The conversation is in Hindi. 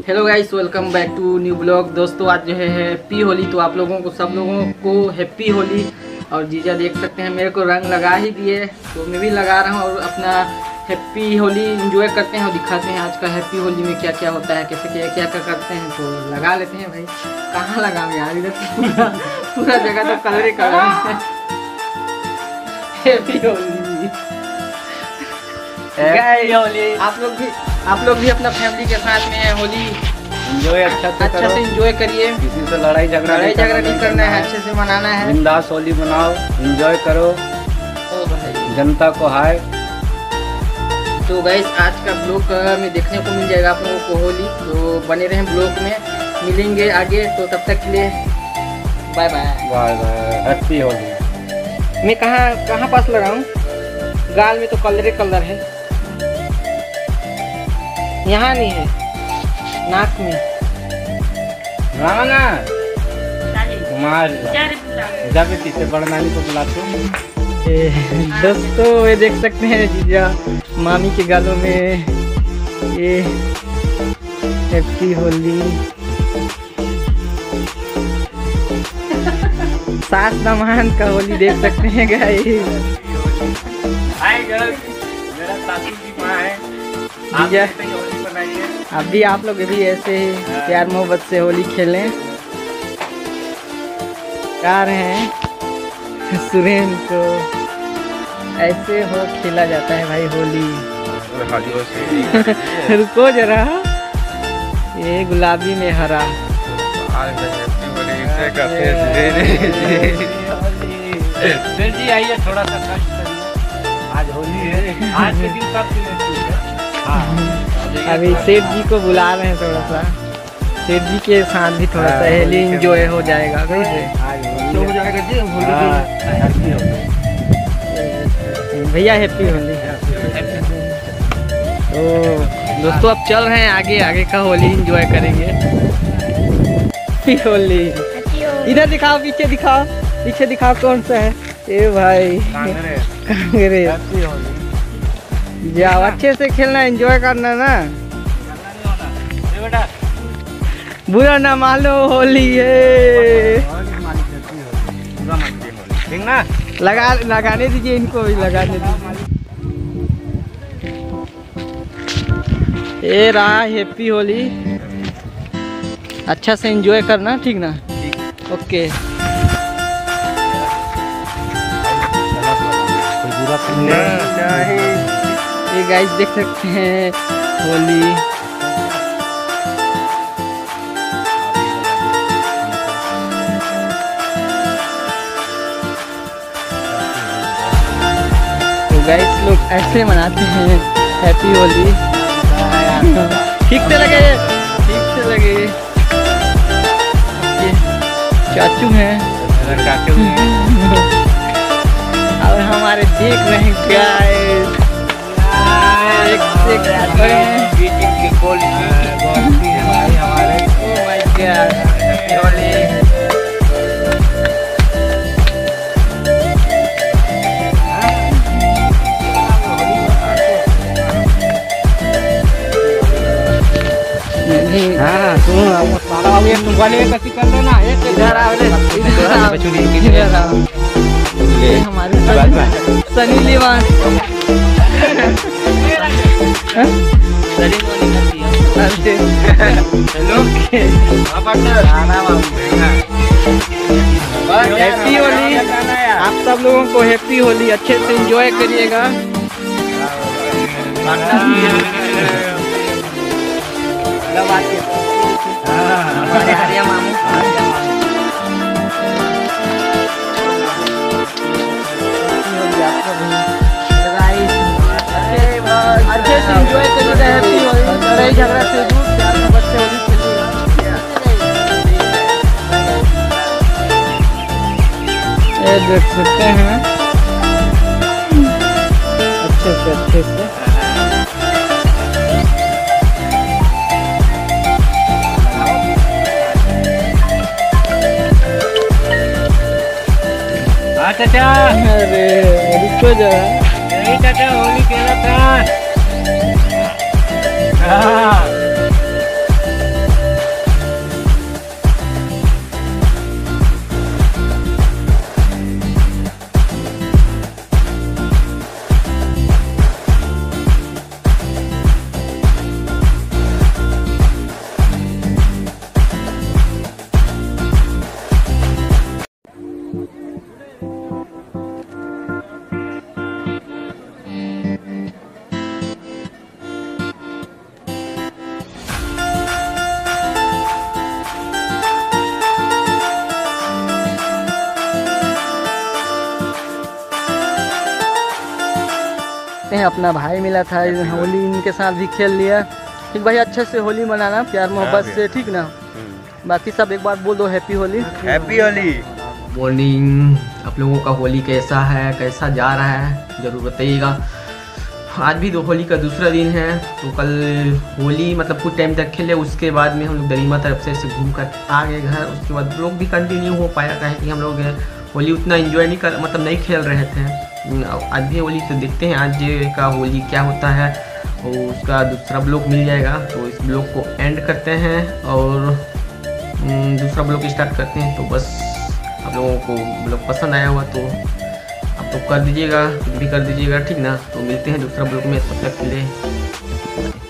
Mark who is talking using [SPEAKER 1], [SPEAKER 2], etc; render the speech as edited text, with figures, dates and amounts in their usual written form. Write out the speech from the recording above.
[SPEAKER 1] Hello guys, welcome back to new blog. दोस्तों आज जो है हैप्पी होली, तो आप लोगों को सब लोगों को हैप्पी होली। और जीजा देख सकते हैं मेरे को रंग लगा ही दिए, तो मैं भी लगा रहा हूँ और अपना हैप्पी होली एंजॉय करते हैं और दिखाते हैं आज का हैप्पी होली में क्या क्या होता है, कैसे क्या क्या क्या करते हैं। तो लगा लेते हैं भाई। कहाँ लगाएंगे यार, इधर तो पूरा जगह तो कलर ही कलर है। हैप्पी होली आप लोग भी अपना फैमिली के साथ में होली
[SPEAKER 2] एंजॉय अच्छा
[SPEAKER 1] से एंजॉय करिए।
[SPEAKER 2] किसी से लड़ाई झगड़ा
[SPEAKER 1] नहीं करना है, अच्छे से मनाना है।
[SPEAKER 2] बिंदास होली मनाओ, एंजॉय करो, जनता को हाय।
[SPEAKER 1] तो गाइस आज का ब्लॉग में देखने को मिल जाएगा आप लोगों को होली, तो बने रहें ब्लॉग में, मिलेंगे आगे। तो तब तक के लिए bye bye
[SPEAKER 2] bye bye, happy Holi.
[SPEAKER 1] मैं कहाँ पास लगाऊं? गाल में तो कलर है, यहाँ नहीं है, नाक में
[SPEAKER 2] ना कुमार जब तीसरे बड़ नानी को बुलाते हैं।
[SPEAKER 1] दोस्तों ये देख सकते हैं जीजा मामी के गालों में ये हैप्पी होली। सास दामाद का होली देख सकते हैं गाइस।
[SPEAKER 2] मेरा सासू की माँ है,
[SPEAKER 1] जीजा
[SPEAKER 2] होली बनाइए।
[SPEAKER 1] अभी आप लोग भी ऐसे ही प्यार मोहब्बत से होली खेलें। गा रहे हैं सुरेंद्र को, ऐसे हो खेला जाता है भाई होली। रुको जरा, ये गुलाबी में हरा।
[SPEAKER 2] जी आइए, थोड़ा सा कष्ट करिए, आज होली है। आज के दिन
[SPEAKER 1] अभी सेठ जी को बुला रहे हैं, थोड़ा सा सेठ जी के साथ भी थोड़ा सा होली एंजॉय हो जाएगा। कैसे हो जाएगा जी होली? भैया हैप्पी होली। तो दोस्तों अब चल रहे हैं आगे का होली एंजॉय करेंगे। हैप्पी होली। इधर दिखाओ, पीछे दिखाओ कौन सा है ये भाई? कांग्रेस। जाओ अच्छे से खेलना, एंजॉय करना ना, बुरा ना मान लो, होली है। लगाने दीजिए, इनको भी लगाने दीजिए। ये रहा हैप्पी होली, अच्छा से एंजॉय करना, ठीक ना? ओके। ये गाइस देख सकते हैं होली। तो गाइस लोग ऐसे मनाते हैं हैप्पी होली। ठीक से लगे। चाचू हैं और हमारे देख रहे हैं गाइस,
[SPEAKER 2] कसी कर लेना।
[SPEAKER 1] हमारे सनी लिवान हैप्पी होली। आप सब लोगों को हैप्पी होली, अच्छे से एंजॉय करिएगा। हमारे हरिया मामू अच्छे से एंजॉय करिएगा। हैप्पी होली, लड़ाई झगड़ा से दूर, प्यार मोहब्बत से होली खेलिएगा। ये देख सकते हैं अच्छे से
[SPEAKER 2] चाचा।
[SPEAKER 1] अरे रुको जरा,
[SPEAKER 2] नहीं चाचा, होली खेला था।
[SPEAKER 1] अपना भाई मिला था, होली इनके साथ भी खेल लिया। ठीक भाई, अच्छे से होली मनाना प्यार मोहब्बत से, ठीक ना। बाकी सब एक बार बोल दो happy Holi.
[SPEAKER 3] Happy Holi.
[SPEAKER 1] Morning, आप लोगों का होली कैसा है, कैसा जा रहा है, ज़रूर बताइएगा। आज भी होली का दूसरा दिन है, तो कल होली मतलब कुछ टाइम तक खेले, उसके बाद में हम लोग दरीमा तरफ से घूम कर आ गए घर। उसके बाद ब्लॉग भी कंटिन्यू हो पाया, कहे कि हम लोग होली उतना एंजॉय नहीं कर मतलब नहीं खेल रहे थे। आज भी होली, तो देखते हैं आज का होली क्या होता है, और उसका दूसरा ब्लॉग मिल जाएगा। तो इस ब्लॉग को एंड करते हैं और दूसरा ब्लॉग स्टार्ट करते हैं। तो बस आप लोगों को ब्लॉग पसंद आया हुआ तो आप तो कर दीजिएगा, कुछ भी कर दीजिएगा, ठीक ना। तो मिलते हैं दूसरा ब्लॉग में, तब तक के लिए।